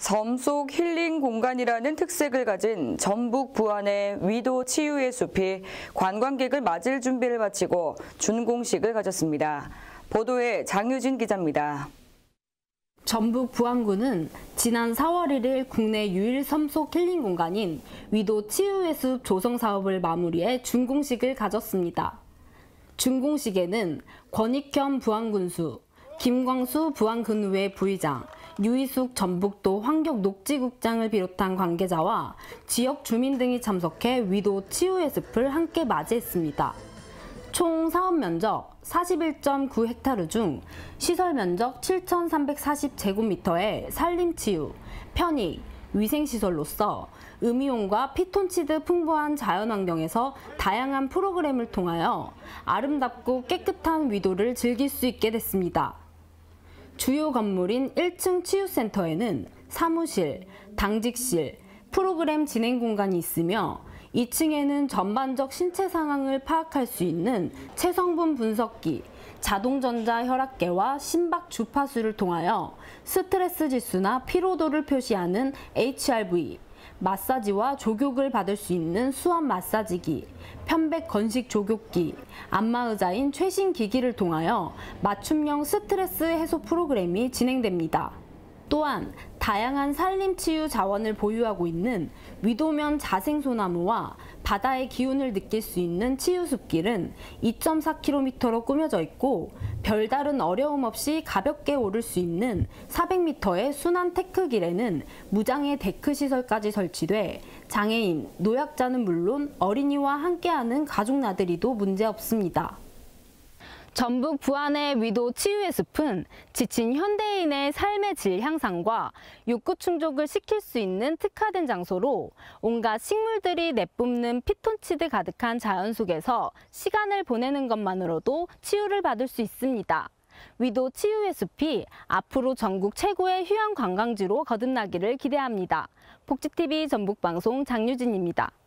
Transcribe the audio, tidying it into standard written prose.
섬 속 힐링 공간이라는 특색을 가진 전북 부안의 위도 치유의 숲이 관광객을 맞을 준비를 마치고 준공식을 가졌습니다. 보도에 장유진 기자입니다. 전북 부안군은 지난 4월 1일 국내 유일 섬 속 힐링 공간인 위도 치유의 숲 조성 사업을 마무리해 준공식을 가졌습니다. 준공식에는 권익현 부안군수, 김광수 부안군의회 부의장, 유희숙 전북도 환경녹지국장을 비롯한 관계자와 지역 주민 등이 참석해 위도 치유의 숲을 함께 맞이했습니다. 총 사업 면적 41.9헥타르 중 시설 면적 7,340제곱미터의 산림치유, 편익, 위생시설로서 음이온과 피톤치드 풍부한 자연환경에서 다양한 프로그램을 통하여 아름답고 깨끗한 위도를 즐길 수 있게 됐습니다. 주요 건물인 1층 치유센터에는 사무실, 당직실, 프로그램 진행 공간이 있으며 2층에는 전반적 신체 상황을 파악할 수 있는 체성분 분석기, 자동전자 혈압계와 심박 주파수를 통하여 스트레스 지수나 피로도를 표시하는 HRV, 마사지와 조격을 받을 수 있는 수압 마사지기, 편백 건식 조격기, 안마의자인 최신 기기를 통하여 맞춤형 스트레스 해소 프로그램이 진행됩니다. 또한 다양한 산림치유 자원을 보유하고 있는 위도면 자생소나무와 바다의 기운을 느낄 수 있는 치유숲길은 2.4km로 꾸며져 있고 별다른 어려움 없이 가볍게 오를 수 있는 400m의 순환 테크길에는 무장애 데크 시설까지 설치돼 장애인, 노약자는 물론 어린이와 함께하는 가족 나들이도 문제없습니다. 전북 부안의 위도 치유의 숲은 지친 현대인의 삶의 질 향상과 욕구 충족을 시킬 수 있는 특화된 장소로 온갖 식물들이 내뿜는 피톤치드 가득한 자연 속에서 시간을 보내는 것만으로도 치유를 받을 수 있습니다. 위도 치유의 숲이 앞으로 전국 최고의 휴양 관광지로 거듭나기를 기대합니다. 복지TV 전북방송 장유진입니다.